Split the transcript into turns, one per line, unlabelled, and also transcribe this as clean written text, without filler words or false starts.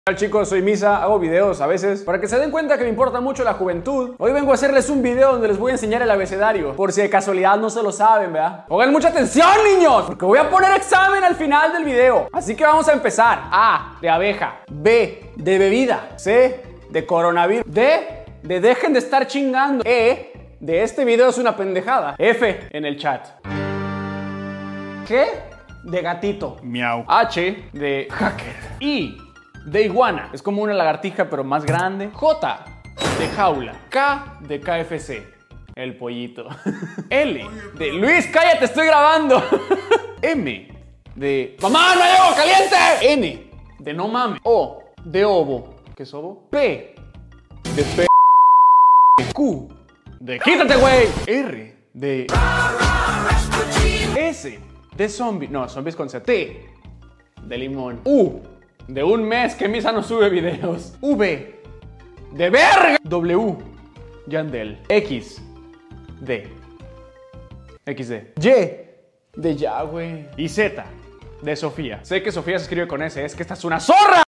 Hola chicos, soy Misa, hago videos a veces para que se den cuenta que me importa mucho la juventud. Hoy vengo a hacerles un video donde les voy a enseñar el abecedario, por si de casualidad no se lo saben, ¿verdad? Pongan mucha atención, niños, porque voy a poner examen al final del video. Así que vamos a empezar. A, de abeja. B, de bebida. C, de coronavirus. D, de dejen de estar chingando. E, de este video es una pendejada. F, en el chat. G, de gatito.
Miau.
H, de hacker. I, de iguana. Es como una lagartija pero más grande. J, de jaula. K, de KFC. El pollito. L, de Luis, cállate, estoy grabando. M, de mamá, no hay agua caliente. N, de no mames. O, de ovo. ¿Qué es ovo? P, de p. Q, de quítate, güey. R, de S, de zombie. No, zombies con C. T, de limón. U, de un mes que Misa no sube videos. V, de verga. W, Yandel. X, de XD. Y, de ya, güey. Y Z, de Sofía. Sé que Sofía se escribe con S, es que esta es una zorra.